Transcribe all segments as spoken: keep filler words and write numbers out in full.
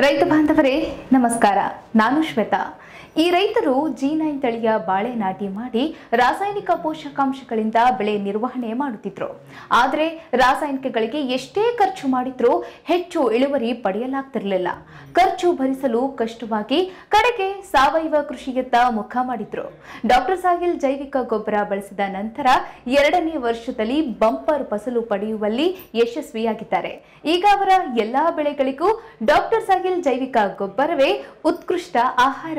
ರೈತ ಬಾಂಧವರೇ ನಮಸ್ಕಾರ. ನಾನು ಶ್ವೇತಾ. ಈ ರೈತರು ಜಿ ನೈನ್ ತಳಿಯ ಬಾಳೆ ನಾಟಿ ಮಾಡಿ ರಾಸಾಯನಿಕ ಪೋಷಕಾಂಶಗಳಿಂದ ಬೆಳೆ ನಿರ್ವಹಣೆ ಮಾಡುತ್ತಿದ್ರು. ಆದರೆ ರಾಸಾಯನಿಕಗಳಿಗೆ ಎಷ್ಟೇ ಖರ್ಚು ಮಾಡಿದ್ರೂ ಹೆಚ್ಚು ಇಳುವರಿ ಪಡೆಯಲಾಗ್ತಿರಲಿಲ್ಲ. ಖರ್ಚು ಭರಿಸಲು ಕಷ್ಟವಾಗಿ ಕಡೆಗೆ ಸಾವಯವ ಕೃಷಿಯತ್ತ ಮುಖ ಮಾಡಿದ್ರು. ಡಾಕ್ಟರ್ ಸಾಹಿಲ್ ಜೈವಿಕ ಗೊಬ್ಬರ ಬಳಸಿದ ನಂತರ ಎರಡನೇ ವರ್ಷದಲ್ಲಿ ಬಂಪರ್ ಫಸಲು ಪಡೆಯುವಲ್ಲಿ ಯಶಸ್ವಿಯಾಗಿದ್ದಾರೆ. ಈಗ ಅವರ ಎಲ್ಲಾ ಬೆಳೆಗಳಿಗೂ ಡಾಕ್ಟರ್ ಸಾಹಿಲ್ ಜೈವಿಕ ಗೊಬ್ಬರವೇ ಉತ್ಕೃಷ್ಟ ಆಹಾರ.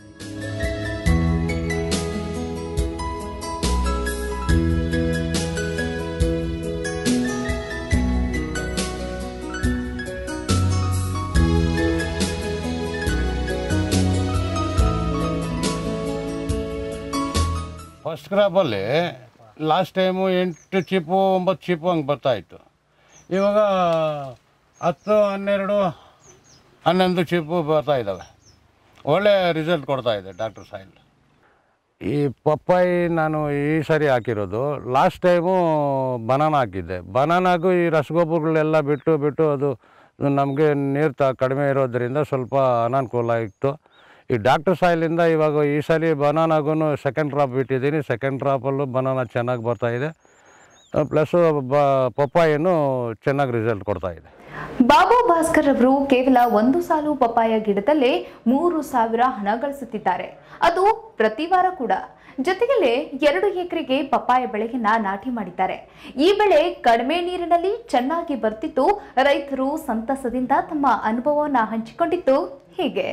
ಫಸ್ಟ್ ಕ್ರಾಪಲ್ಲಿ ಲಾಸ್ಟ್ ಟೈಮು ಎಂಟು ಚಿಪ್ಪು ಒಂಬತ್ತು ಚಿಪ್ಪು ಹಂಗೆ ಬರ್ತಾಯಿತ್ತು. ಇವಾಗ ಹತ್ತು ಹನ್ನೆರಡು ಹನ್ನೊಂದು ಚಿಪ್ಪು ಬರ್ತಾ ಇದ್ದಾವೆ. ಒಳ್ಳೆ ರಿಸಲ್ಟ್ ಕೊಡ್ತಾ ಇದೆ ಡಾಕ್ಟರ್ ಸಾಹಿಲ್. ಈ ಪಪ್ಪಾಯಿ ನಾನು ಈ ಸರಿ ಹಾಕಿರೋದು. ಲಾಸ್ಟ್ ಟೈಮು ಬನಾನ ಹಾಕಿದ್ದೆ. ಬನಾನಾಗೂ ಈ ರಸಗೊಬ್ಬರಗಳೆಲ್ಲ ಬಿಟ್ಟು ಬಿಟ್ಟು ಅದು ನಮಗೆ ನೀರು ತ ಕಡಿಮೆ ಇರೋದರಿಂದ ಸ್ವಲ್ಪ ಅನಾನುಕೂಲ ಇತ್ತು. ಈ ಡಾಕ್ಟರ್ ಸಾಯಿಲಿಂದ ಇವಾಗ ಈ ಸಲ ಬನಾನಾಗೂ ಸೆಕೆಂಡ್ ಕ್ರಾಪ್ ಬಿಟ್ಟಿದ್ದೀನಿ. ಸೆಕೆಂಡ್ ಕ್ರಾಪಲ್ಲೂ ಬನಾನಾ ಚೆನ್ನಾಗಿ ಬರ್ತಾಯಿದೆ. ಪ್ಲಸ್ಸು ಬ ಪಪ್ಪಾಯನ್ನು ಚೆನ್ನಾಗಿ ರಿಸಲ್ಟ್ ಕೊಡ್ತಾ ಇದೆ. ಬಾಬು ಭಾಸ್ಕರ್ ಅವರು ಕೇವಲ ಒಂದು ಸಾಲು ಪಪ್ಪಾಯ ಗಿಡದಲ್ಲೇ ಮೂರು ಸಾವಿರ ಹಣ ಗಳಿಸುತ್ತಿದ್ದಾರೆ. ಅದು ಪ್ರತಿ ವಾರ ಕೂಡ. ಜೊತೆಗಲ್ಲೇ ಎರಡು ಎಕರೆಗೆ ಪಪ್ಪಾಯ ಬೆಳೆಯನ್ನ ನಾಟಿ ಮಾಡಿದ್ದಾರೆ. ಈ ಬೆಳೆ ಕಡಿಮೆ ನೀರಿನಲ್ಲಿ ಚೆನ್ನಾಗಿ ಬರ್ತಿತ್ತು. ರೈತರು ಸಂತಸದಿಂದ ತಮ್ಮ ಅನುಭವವನ್ನ ಹಂಚಿಕೊಂಡಿದ್ದು ಹೀಗೆ.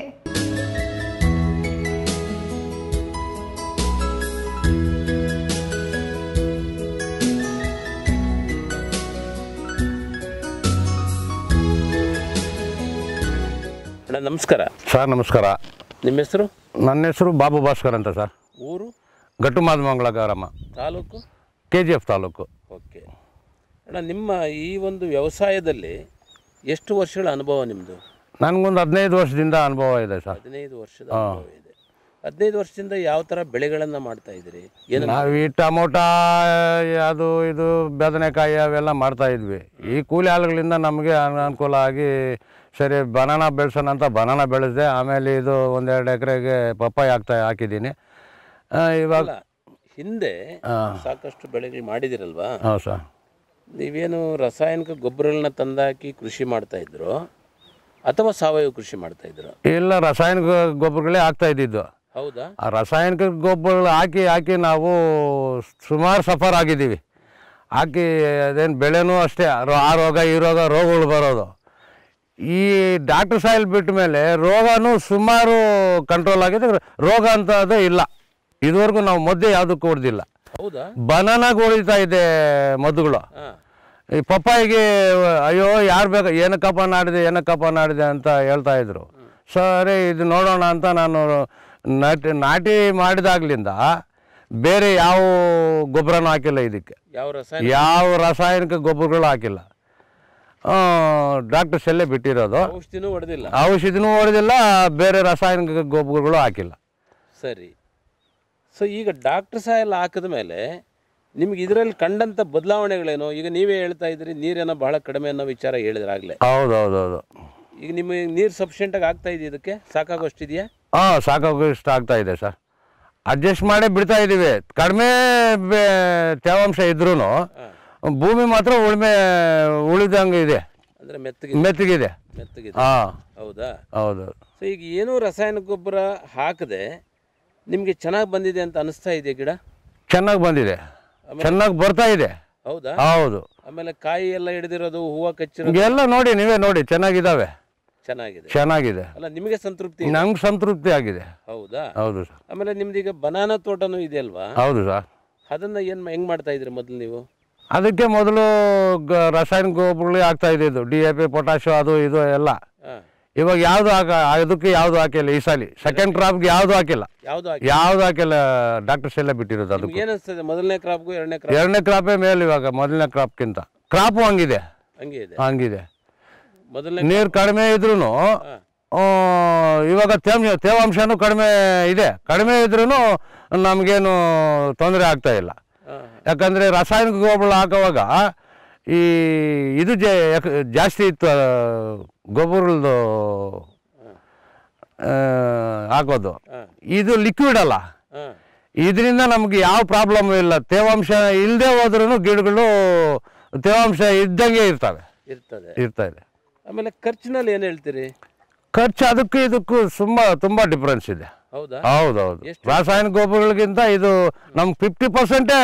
ನಮಸ್ಕಾರ ಸರ್. ನಮಸ್ಕಾರ. ನಿಮ್ಮ ಹೆಸರು? ನನ್ನ ಹೆಸರು ಬಾಬು ಭಾಸ್ಕರ್ ಅಂತ ಸರ್. ಊರು? ಗಟ್ಟು ಮಾದಮಂಗಲ ಗ್ರಾಮ, ತಾಲೂಕು? ಕೆ ಜಿ ಎಫ್ ತಾಲೂಕು. ಓಕೆ ಅಣ್ಣ, ನಿಮ್ಮ ಈ ಒಂದು ವ್ಯವಸಾಯದಲ್ಲಿ ಎಷ್ಟು ವರ್ಷಗಳ ಅನುಭವ ನಿಮ್ಮದು? ನನಗೊಂದು ಹದಿನೈದು ವರ್ಷದಿಂದ ಅನುಭವ ಇದೆ ಸರ್. ಹದಿನೈದು ವರ್ಷದ ಅನುಭವ ಇದೆ. ಹದಿನೈದು ವರ್ಷದಿಂದ ಯಾವ ಥರ ಬೆಳೆಗಳನ್ನು ಮಾಡ್ತಾ ಇದ್ದೀರಿ? ಏನು ನಾವು ಈ ಟೊಮೊಟೊ ಅದು ಇದು ಬದನೆಕಾಯಿ ಅವೆಲ್ಲ ಮಾಡ್ತಾಯಿದ್ವಿ. ಈ ಕೂಲಿ ಆಳುಗಳಿಂದ ನಮಗೆ ಅನುಕೂಲ ಆಗಿ ಸರಿ ಬನಾನಾ ಬೆಳೆಸೋಣ ಅಂತ ಬನಾನಾ ಬೆಳೆಸಿದೆ. ಆಮೇಲೆ ಇದು ಒಂದೆರಡು ಎಕರೆಗೆ ಪಪ್ಪಾಯಿ ಹಾಕ್ತಾ ಹಾಕಿದ್ದೀನಿ. ಇವಾಗ ಹಿಂದೆ ಸಾಕಷ್ಟು ಬೆಳೆಗಳು ಮಾಡಿದಿರಲ್ವಾ? ಹಾಂ ಸರ್. ನೀವೇನು ರಾಸಾಯನಿಕ ಗೊಬ್ಬರಗಳನ್ನ ತಂದಾಕಿ ಕೃಷಿ ಮಾಡ್ತಾ ಇದ್ರು ಅಥವಾ ಸಾವಯವ ಕೃಷಿ ಮಾಡ್ತಾ ಇದ್ರು? ಇಲ್ಲ, ರಾಸಾಯನಿಕ ಗೊಬ್ಬರಗಳೇ ಹಾಕ್ತಾ ಇದ್ದಿದ್ದು. ಹೌದಾ? ಆ ರಾಸಾಯನಿಕ ಗೊಬ್ಬರಗಳು ಹಾಕಿ ಹಾಕಿ ನಾವು ಸುಮಾರು ಸಫರ್ ಆಗಿದ್ದೀವಿ. ಹಾಕಿ ಅದೇನು ಬೆಳೆನೂ ಅಷ್ಟೇ ಆ ರೋಗ ಈ ರೋಗ ರೋಗಗಳು ಬರೋದು. ಈ ಡಾಕ್ಟರ್ ಸಾಯಿಲ್ ಬಿಟ್ಟ ಮೇಲೆ ರೋಗನೂ ಸುಮಾರು ಕಂಟ್ರೋಲ್ ಆಗಿದೆ. ರೋಗ ಅಂತ ಅದು ಇಲ್ಲ. ಇದುವರೆಗೂ ನಾವು ಮದ್ದು ಯಾವುದಕ್ಕೂ ಹೊಡೆದಿಲ್ಲ. ಹೌದಾ? ಬನಾನಾಗ ಹೊಡಿತಾ ಇದೆ ಮದ್ದುಗಳು. ಈ ಪಪ್ಪಾಯಿಗೆ ಅಯ್ಯೋ ಯಾರು ಬೇಕು ಏನಕ್ಕಪ್ಪ ನಾಡಿದೆ ಏನಕ್ಕಪ್ಪ ನಾಡಿದೆ ಅಂತ ಹೇಳ್ತಾ ಇದ್ರು. ಸರಿ ಇದು ನೋಡೋಣ ಅಂತ ನಾನು ನಾಟಿ ನಾಟಿ ಮಾಡಿದಾಗ್ಲಿಂದ ಬೇರೆ ಯಾವ ಗೊಬ್ಬರನೂ ಹಾಕಿಲ್ಲ. ಇದಕ್ಕೆ ಯಾವ ರಾಸಾಯನಿಕ ಯಾವ ರಾಸಾಯನಿಕ ಗೊಬ್ಬರಗಳು ಹಾಕಿಲ್ಲ. ಡಾಕ್ಟರ್ ಸೆಲ್ಲೇ ಬಿಟ್ಟಿರೋದು. ಔಷಧಿನೂ ಹೊಡೆದಿಲ್ಲ? ಔಷಧಿನೂ ಹೊಡೆದಿಲ್ಲ, ಬೇರೆ ರಾಸಾಯನಿಕ ಗೊಬ್ಬರಗಳು ಹಾಕಿಲ್ಲ. ಸರಿ. ಸೊ ಈಗ ಡಾಕ್ಟರ್ ಸಾಯಿಲ್ ಹಾಕಿದ ಮೇಲೆ ನಿಮ್ಗೆ ಇದರಲ್ಲಿ ಕಂಡಂಥ ಬದಲಾವಣೆಗಳೇನು? ಈಗ ನೀವೇ ಹೇಳ್ತಾ ಇದ್ರಿ ನೀರೇನೋ ಬಹಳ ಕಡಿಮೆ ಅನ್ನೋ ವಿಚಾರ ಹೇಳಿದ್ರಾಗಲೇ. ಹೌದು ಹೌದು ಹೌದು. ಈಗ ನಿಮಗೆ ನೀರು ಸಫಿಷಿಯೆಂಟಾಗಿ ಆಗ್ತಾ ಇದೆ? ಇದಕ್ಕೆ ಸಾಕಾಗೋಷ್ಟಿದೆಯಾ? ಹಾಂ, ಸಾಕಾಗೋಷ್ಟು ಆಗ್ತಾ ಇದೆ ಸರ್. ಅಡ್ಜಸ್ಟ್ ಮಾಡೇ ಬಿಡ್ತಾ ಇದ್ದೀವಿ. ಕಡಿಮೆ ತೇವಾಂಶ ಇದ್ರೂ ಭೂಮಿ ಮಾತ್ರ ಉಳುಮೆ ಉಳಿದಂಗೆ ಇದೆ. ಅಂದರೆ ಮೆತ್ತಗೆ ಮೆತ್ತಗಿದೆ ಮೆತ್ತಗಿದೆ. ಹಾಂ, ಹೌದಾ? ಹೌದು. ಸೊ ಈಗ ಏನೂ ರಾಸಾಯನಿಕ ಗೊಬ್ಬರ ಹಾಕದೆ ನಿಮಗೆ ಚೆನ್ನಾಗಿ ಬಂದಿದೆ ಅಂತ ಅನಿಸ್ತಾ ಇದೆಯಾ? ಗಿಡ ಚೆನ್ನಾಗಿ ಬಂದಿದೆ, ಚೆನ್ನಾಗಿ ಬರ್ತಾ ಇದೆ. ಹೌದಾ? ಹೌದು. ಆಮೇಲೆ ಕಾಯಿ ಎಲ್ಲ ಹಿಡಿದಿರೋದು, ಹೂವು ಕಚ್ಚಿರೋದು ಎಲ್ಲ ನೋಡಿ, ನೀವೇ ನೋಡಿ, ಚೆನ್ನಾಗಿದ್ದಾವೆ. ಚೆನ್ನಾಗಿದೆ ಚೆನ್ನಾಗಿದೆ. ಅಲ್ಲ, ನಿಮಗೆ ಸಂತೃಪ್ತಿ? ನಂಗೆ ಸಂತೃಪ್ತಿ ಆಗಿದೆ. ಹೌದಾ? ಹೌದು ಸರ್. ಆಮೇಲೆ ನಿಮ್ದು ಈಗ ಬನಾನಾ ತೋಟನೂ ಇದೆ ಅಲ್ವಾ? ಹೌದು ಸರ್. ಅದನ್ನ ಏನು ಹೆಂಗೆ ಮಾಡ್ತಾ ಇದ್ರಿ ಮೊದಲು ನೀವು? ಅದಕ್ಕೆ ಮೊದಲು ರಾಸಾಯನಿಕ ಗೊಬ್ಬರಗಳೇ ಹಾಕ್ತಾ ಇದ್ದಿದ್ದು, ಡಿ ಎ ಪಿ ಪೊಟ್ಯಾಶು ಅದು ಇದು ಎಲ್ಲ. ಇವಾಗ ಯಾವುದು ಹಾಕ ಅದಕ್ಕೆ ಯಾವುದು ಹಾಕಿಲ್ಲ. ಈ ಸಲ ಸೆಕೆಂಡ್ ಕ್ರಾಪ್ಗೆ ಯಾವುದು ಹಾಕಿಲ್ಲ. ಯಾವುದು ಯಾವುದು ಹಾಕಿಲ್ಲ. ಡಾಕ್ಟರ್ಸ್ ಎಲ್ಲ ಬಿಟ್ಟಿರೋದು. ಅದಕ್ಕೆ ಏನಿಸ್ತದೆ ಮೊದಲನೇ ಕ್ರಾಪ್ಗೂ ಎರಡನೇ ಕ್ರಾಪ್? ಎರಡನೇ ಕ್ರಾಪೇ ಮೇಲೆ ಇವಾಗ ಮೊದಲನೇ ಕ್ರಾಪ್ಗಿಂತ. ಕ್ರಾಪು ಹಂಗಿದೆ ಹಂಗೆ ಇದೆ ಹಂಗಿದೆ. ಮೊದಲನೇ ನೀರು ಕಡಿಮೆ ಇದ್ರೂ ಇವಾಗ ತೇವ ತೇವಾಂಶನೂ ಕಡಿಮೆ ಇದೆ. ಕಡಿಮೆ ಇದ್ರೂ ನಮಗೇನು ತೊಂದರೆ ಆಗ್ತಾ ಇಲ್ಲ. ಯಾಕಂದರೆ ರಾಸಾಯನಿಕ ಗೊಬ್ಬರ ಹಾಕುವಾಗ ಈ ಇದು ಜಾಸ್ತಿ ಇತ್ತು, ಗೊಬ್ಬರದ್ದು ಹಾಕೋದು. ಇದು ಲಿಕ್ವಿಡ್ ಅಲ್ಲ, ಹಾಂ ಇದರಿಂದ ನಮ್ಗೆ ಯಾವ ಪ್ರಾಬ್ಲಮ್ ಇಲ್ಲ. ತೇವಾಂಶ ಇಲ್ಲದೆ ಹೋದ್ರೂ ಗಿಡಗಳು ತೇವಾಂಶ ಇದ್ದಂಗೆ ಇರ್ತವೆ ಇರ್ತದೆ ಇರ್ತಾ ಇದೆ. ಆಮೇಲೆ ಖರ್ಚಿನಲ್ಲಿ ಏನು ಹೇಳ್ತೀರಿ? ಖರ್ಚು ಅದಕ್ಕೂ ಇದಕ್ಕೂ ತುಂಬ ತುಂಬ ಡಿಫ್ರೆನ್ಸ್ ಇದೆ. ಹೌದಾ? ಹೌದೌದು. ರಾಸಾಯನಿಕ ಗೊಬ್ಬರಗಳಿಗಿಂತ ಇದು ನಮ್ಗೆ ಫಿಫ್ಟಿ ಪರ್ಸೆಂಟೇ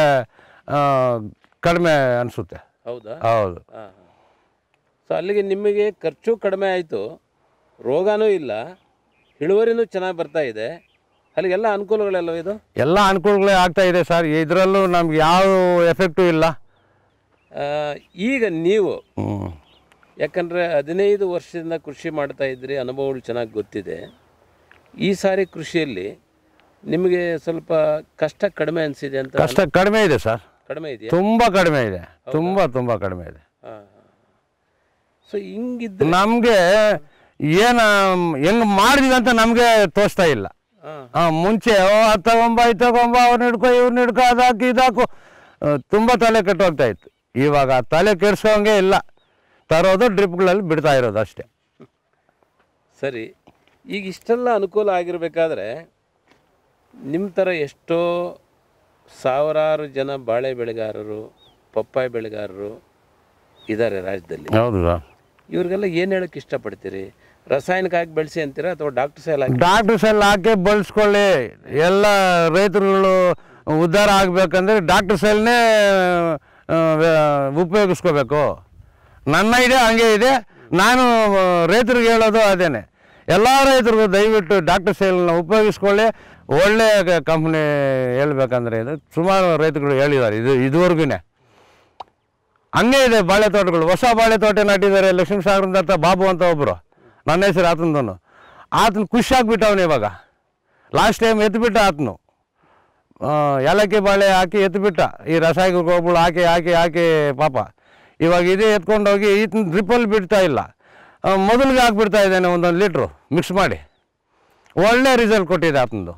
ಕಡಿಮೆ ಅನಿಸುತ್ತೆ. ಹೌದಾ? ಹೌದು. ಹಾಂ ಹಾಂ. ಸೊ ಅಲ್ಲಿಗೆ ನಿಮಗೆ ಖರ್ಚು ಕಡಿಮೆ ಆಯಿತು, ರೋಗನೂ ಇಲ್ಲ, ಇಳುವರಿನೂ ಚೆನ್ನಾಗಿ ಬರ್ತಾ ಇದೆ, ಅಲ್ಲಿಗೆಲ್ಲ ಅನುಕೂಲಗಳೆಲ್ಲ ಇದು ಎಲ್ಲ ಅನುಕೂಲಗಳೇ ಆಗ್ತಾ ಇದೆ ಸರ್. ಇದರಲ್ಲೂ ನಮ್ಗೆ ಯಾವ ಎಫೆಕ್ಟು ಇಲ್ಲ. ಆ, ಈಗ ನೀವು ಹ್ಞೂ ಯಾಕಂದರೆ ಹದಿನೈದು ವರ್ಷದಿಂದ ಕೃಷಿ ಮಾಡ್ತಾ ಇದ್ರಿ, ಅನುಭವಗಳು ಚೆನ್ನಾಗಿ ಗೊತ್ತಿದೆ. ಈ ಸಾರಿ ಕೃಷಿಯಲ್ಲಿ ನಿಮಗೆ ಸ್ವಲ್ಪ ಕಷ್ಟ ಕಡಿಮೆ ಅನಿಸಿದೆ ಅಂತ? ಕಷ್ಟ ಕಡಿಮೆ ಇದೆ ಸರ್, ಕಡಿಮೆ ಇದೆಯಾ? ತುಂಬ ಕಡಿಮೆ ಇದೆ, ತುಂಬ ತುಂಬ ಕಡಿಮೆ ಇದೆ. ಹಾಂ ಹಾಂ. ಸೊ ಹಿಂಗಿದ್ರೆ ನಮಗೆ ಏನು ಹೆಂಗೆ ಮಾಡಿದ್ವಿ ಅಂತ ನಮಗೆ ತೋರಿಸ್ತಾ ಇಲ್ಲ. ಹಾಂ ಹಾಂ ಮುಂಚೆ ಓ ಅದು ತಗೊಂಬ ಇದು ತಗೊಂಬ ಅವ್ರನ್ನ ಹಿಡ್ಕೊ ಇವ್ರನ್ನ ಹಿಡ್ಕೊ ಅದಾಕು ಇದಾಕು ತುಂಬ ತಲೆ ಕೆಟ್ಟು ಹೋಗ್ತಾ ಇತ್ತು. ಇವಾಗ ತಲೆ ಕೆಡ್ಸೋಂಗೆ ಇಲ್ಲ, ತರೋದು ಡ್ರಿಪ್ಗಳಲ್ಲಿ ಬಿಡ್ತಾ ಇರೋದು ಅಷ್ಟೇ. ಸರಿ. ಈಗ ಇಷ್ಟೆಲ್ಲ ಅನುಕೂಲ ಆಗಿರಬೇಕಾದ್ರೆ ನಿಮ್ಮ ಥರ ಎಷ್ಟೋ ಸಾವಿರಾರು ಜನ ಬಾಳೆ ಬೆಳೆಗಾರರು, ಪಪ್ಪಾಯಿ ಬೆಳೆಗಾರರು ಇದ್ದಾರೆ ರಾಜ್ಯದಲ್ಲಿ. ಹೌದು ಸರ್. ಇವ್ರಿಗೆಲ್ಲ ಏನು ಹೇಳೋಕ್ಕೆ ಇಷ್ಟಪಡ್ತೀರಿ? ರಾಸಾಯನಿಕ ಹಾಕಿ ಬೆಳೆಸಿ ಅಂತೀರಾ ಅಥವಾ ಡಾಕ್ಟರ್ ಸೈಲ್ ಹಾಕಿ? ಡಾಕ್ಟರ್ ಸೆಲ್ ಹಾಕಿ ಬಳಸ್ಕೊಳ್ಳಿ. ಎಲ್ಲ ರೈತರುಗಳು ಉದ್ಧಾರ ಆಗಬೇಕಂದ್ರೆ ಡಾಕ್ಟರ್ ಸೆಲ್ನೇ ಉಪಯೋಗಿಸ್ಕೋಬೇಕು. ನನ್ನ ಐಡಿಯಾ ಹಂಗೆ ಇದೆ. ನಾನು ರೈತರಿಗೆ ಹೇಳೋದು ಅದೇನೆ, ಎಲ್ಲ ರೈತರಿಗೂ ದಯವಿಟ್ಟು ಡಾಕ್ಟರ್ ಸೆಲ್ನ ಉಪಯೋಗಿಸ್ಕೊಳ್ಳಿ. ಒಳ್ಳೆ ಕಂಪ್ನಿ ಹೇಳ್ಬೇಕಂದ್ರೆ ಇದು ಸುಮಾರು ರೈತರುಗಳು ಹೇಳಿದ್ದಾರೆ ಇದು ಇದುವರೆಗೂ. ಹಂಗೆ ಇದೆ ಬಾಳೆ ತೋಟಗಳು. ಹೊಸ ಬಾಳೆ ತೋಟ ನಾಟಿದ್ದಾರೆ ಲಕ್ಷ್ಮೀ ಸಾಗರದ ಹತ್ರ ಬಾಬು ಅಂತ ಒಬ್ಬರು, ನನ್ನ ಹೆಸರು ಆತನದನು. ಆತನ ಖುಷಿ ಆಗ್ಬಿಟ್ಟವನು ಇವಾಗ. ಲಾಸ್ಟ್ ಟೈಮ್ ಎತ್ಬಿಟ್ಟ ಆತನು, ಏಲಕ್ಕಿ ಬಾಳೆ ಹಾಕಿ ಎತ್ಬಿಟ್ಟ. ಈ ರಾಸಾಯನಿಕ ಗೊಬ್ಬರ ಹಾಕಿ ಹಾಕಿ ಹಾಕಿ ಪಾಪ ಇವಾಗ ಇದೇ ಎತ್ಕೊಂಡೋಗಿ ಈತನ ಡ್ರಿಪ್ಪಲ್ಲಿ ಬಿಡ್ತಾ ಇಲ್ಲ, ಮೊದಲಿಗೆ ಹಾಕ್ಬಿಡ್ತಾ ಇದ್ದಾನೆ ಒಂದೊಂದು ಲೀಟ್ರು ಮಿಕ್ಸ್ ಮಾಡಿ. ಒಳ್ಳೆ ರಿಸಲ್ಟ್ ಕೊಟ್ಟಿದೆ ಆತನದು.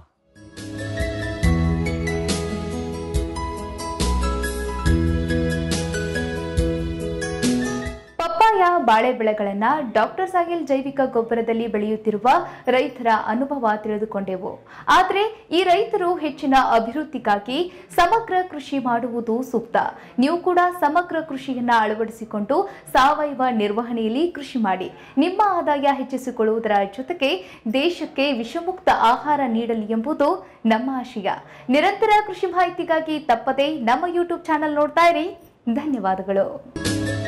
ಪಪ್ಪಾಯ ಬಾಳೆ ಬೆಳೆಗಳನ್ನು ಡಾಕ್ಟರ್ ಸಾಹಿಲ್ ಜೈವಿಕ ಗೊಬ್ಬರದಲ್ಲಿ ಬೆಳೆಯುತ್ತಿರುವ ರೈತರ ಅನುಭವ ತಿಳಿದುಕೊಂಡೆವು. ಆದರೆ ಈ ರೈತರು ಹೆಚ್ಚಿನ ಅಭಿವೃದ್ಧಿಗಾಗಿ ಸಮಗ್ರ ಕೃಷಿ ಮಾಡುವುದು ಸೂಕ್ತ. ನೀವು ಕೂಡ ಸಮಗ್ರ ಕೃಷಿಯನ್ನ ಅಳವಡಿಸಿಕೊಂಡು ಸಾವಯವ ನಿರ್ವಹಣೆಯಲ್ಲಿ ಕೃಷಿ ಮಾಡಿ ನಿಮ್ಮ ಆದಾಯ ಹೆಚ್ಚಿಸಿಕೊಳ್ಳುವುದರ ಜೊತೆಗೆ ದೇಶಕ್ಕೆ ವಿಷಮುಕ್ತ ಆಹಾರ ನೀಡಲಿ ಎಂಬುದು ನಮ್ಮ ಆಶಯ. ನಿರಂತರ ಕೃಷಿ ಮಾಹಿತಿಗಾಗಿ ತಪ್ಪದೇ ನಮ್ಮ ಯೂಟ್ಯೂಬ್ ಚಾನೆಲ್ ನೋಡ್ತಾ ಇರಿ. ಧನ್ಯವಾದಗಳು.